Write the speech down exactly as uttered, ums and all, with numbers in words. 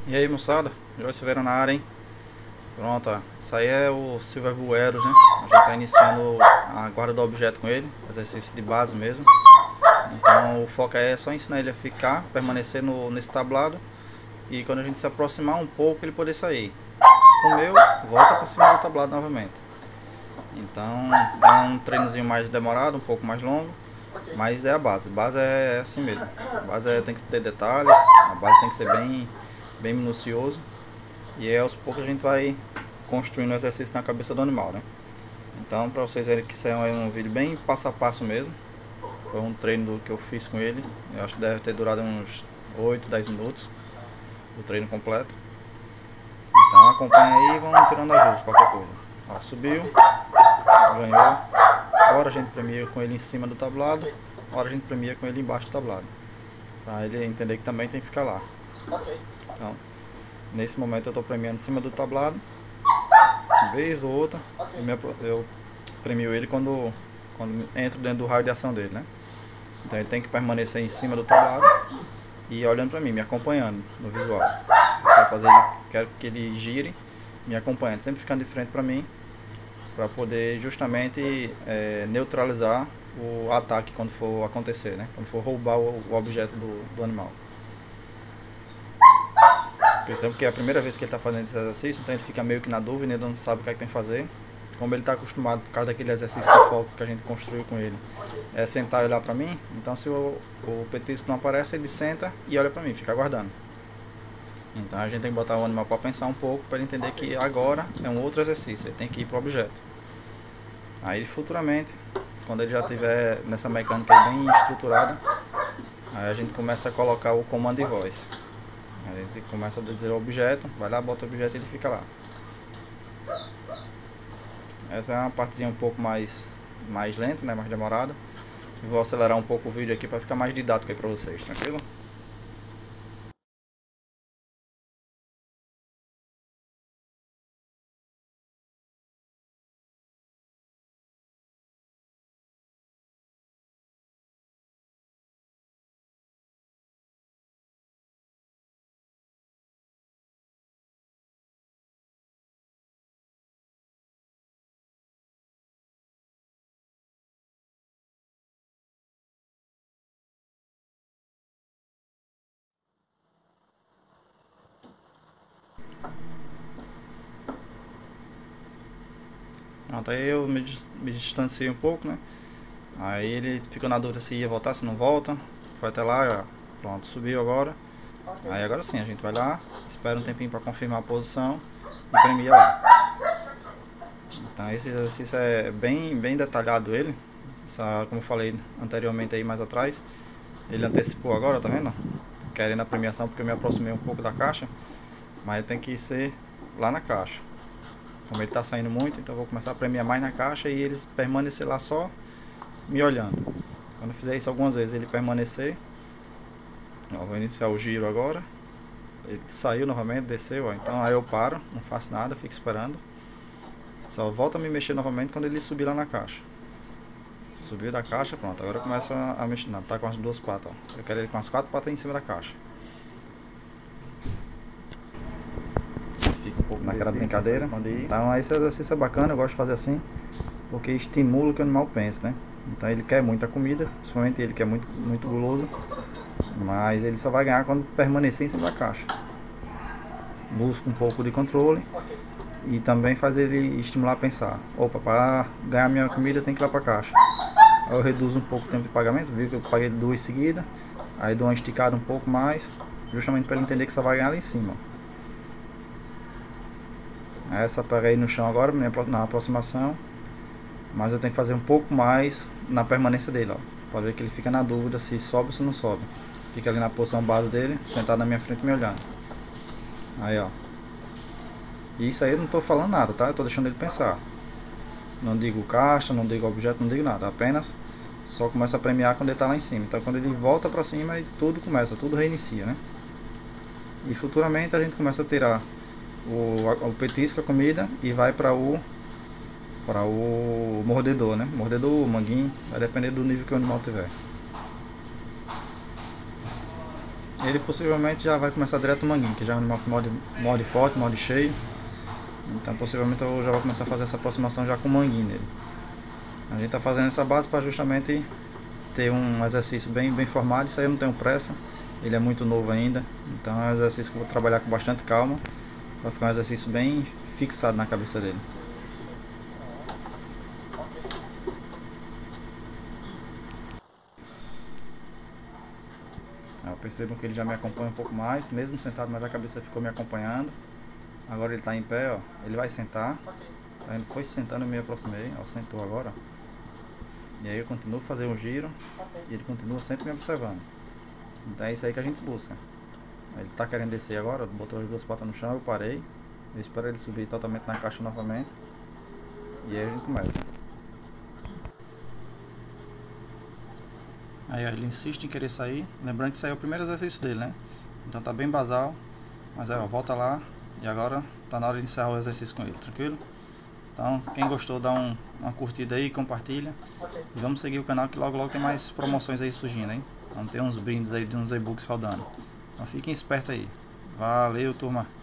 E aí, moçada, Joyce Silveira na área, hein? Pronto, ó. Isso aí é o Silver Bueros, né? A gente tá iniciando a guarda do objeto com ele, exercício de base mesmo. Então o foco é só ensinar ele a ficar, permanecer no, nesse tablado. E quando a gente se aproximar um pouco, ele poder sair. Comeu, volta para cima do tablado novamente. Então é um treinozinho mais demorado, um pouco mais longo. Mas é a base, a base é assim mesmo. A base é, tem que ter detalhes, a base tem que ser bem, bem minucioso. E aí, aos poucos a gente vai construindo o exercício na cabeça do animal, né? Então, para vocês verem que isso é um vídeo bem passo a passo mesmo. Foi um treino que eu fiz com ele. Eu acho que deve ter durado uns oito, dez minutos o treino completo. Então acompanha aí e vamos tirando as dúvidas, qualquer coisa. Ó, subiu, ganhou. Hora a gente premia com ele em cima do tablado, hora a gente premia com ele embaixo do tablado. Para ele entender que também tem que ficar lá. Então, nesse momento eu estou premiando em cima do tablado. Uma vez ou outra, eu, me, eu premio ele quando, quando entro dentro do raio de ação dele, né? Então ele tem que permanecer em cima do tablado e olhando para mim, me acompanhando no visual. Eu quero, fazer ele, quero que ele gire me acompanhando, sempre ficando de frente para mim, para poder justamente é, neutralizar o ataque quando for acontecer, né? Quando for roubar o, o objeto do, do animal. Percebemos que é a primeira vez que ele está fazendo esse exercício, então ele fica meio que na dúvida, ele não sabe o que é que tem que fazer. Como ele está acostumado, por causa daquele exercício de foco que a gente construiu com ele, é sentar e olhar para mim, então se o, o petisco não aparece, ele senta e olha para mim, fica aguardando. Então a gente tem que botar o animal para pensar um pouco, para ele entender que agora é um outro exercício, ele tem que ir para o objeto. Aí futuramente, quando ele já estiver nessa mecânica bem estruturada, aí a gente começa a colocar o comando de voz. A gente começa a dizer o objeto, vai lá, bota o objeto e ele fica lá. Essa é uma partezinha um pouco mais, mais lenta, né, mais demorada. Eu vou acelerar um pouco o vídeo aqui para ficar mais didático aí para vocês, tranquilo? Pronto, aí eu me, me distanciei um pouco, né? Aí ele ficou na dúvida se ia voltar, se não volta. Foi até lá, pronto, subiu agora. Aí agora sim, a gente vai lá, espera um tempinho para confirmar a posição e premia lá. Então esse exercício é bem, bem detalhado ele. Essa, como eu falei anteriormente aí mais atrás, ele antecipou agora, tá vendo? Querendo a premiação porque eu me aproximei um pouco da caixa, mas tem que ser lá na caixa. Como ele está saindo muito, então eu vou começar a premiar mais na caixa e eles permanecer lá só me olhando. Quando eu fizer isso algumas vezes, ele permanecer, ó, vou iniciar o giro agora. Ele saiu novamente, desceu, ó, então aí eu paro, não faço nada, fico esperando. Só volto a me mexer novamente quando ele subir lá na caixa. Subiu da caixa, pronto, agora começa a mexer, não, tá com as duas patas, ó. Eu quero ele com as quatro patas em cima da caixa. Fica um pouco naquela brincadeira. Então esse exercício é bacana, eu gosto de fazer assim, porque estimula que o animal pense, né? Então ele quer muita comida, principalmente ele que é muito, muito guloso, mas ele só vai ganhar quando permanecer em cima da caixa. Busca um pouco de controle e também faz ele estimular a pensar: opa, para ganhar minha comida tem que ir lá para a caixa. Aí eu reduzo um pouco o tempo de pagamento, viu que eu paguei duas seguidas, aí dou uma esticada um pouco mais, justamente para ele entender que só vai ganhar lá em cima. Essa pega aí no chão agora, na aproximação, mas eu tenho que fazer um pouco mais na permanência dele, ó, para ver que ele fica na dúvida se sobe ou se não sobe. Fica ali na posição base dele, sentado na minha frente me olhando. Aí, ó. E isso aí eu não estou falando nada, tá? Eu estou deixando ele pensar. Não digo caixa, não digo objeto, não digo nada. Apenas só começa a premiar quando ele está lá em cima. Então quando ele volta para cima, aí tudo começa, tudo reinicia, né? E futuramente a gente começa a tirar o, o petisco, a comida, e vai para o para o mordedor, né? Mordedor, manguinho, vai depender do nível que o animal tiver. ele possivelmente já vai começar direto o manguinho, que já é um animal com morde, morde forte, morde cheio. Então possivelmente eu já vou começar a fazer essa aproximação já com o manguinho nele. A gente está fazendo essa base para justamente ter um exercício bem, bem formado. Isso aí eu não tenho pressa, ele é muito novo ainda. Então é um exercício que eu vou trabalhar com bastante calma, para ficar um exercício bem fixado na cabeça dele. Percebam que ele já me acompanha um pouco mais, mesmo sentado, mas a cabeça ficou me acompanhando. Agora ele está em pé, ó. Ele vai sentar. Então ele foi sentando, eu me aproximei, ó, sentou agora. E aí eu continuo a fazer um giro e ele continua sempre me observando. Então é isso aí que a gente busca. Ele está querendo descer agora, botou as duas patas no chão, eu parei. Eu espero ele subir totalmente na caixa novamente. E aí a gente começa. Aí ó, ele insiste em querer sair, lembrando que isso aí é o primeiro exercício dele, né? Então tá bem basal, mas aí ó, volta lá e agora tá na hora de encerrar o exercício com ele, tranquilo? Então quem gostou dá um, uma curtida aí, compartilha e vamos seguir o canal que logo logo tem mais promoções aí surgindo, hein? Vamos ter uns brindes aí de uns e-books rodando, então fiquem espertos aí. Valeu, turma!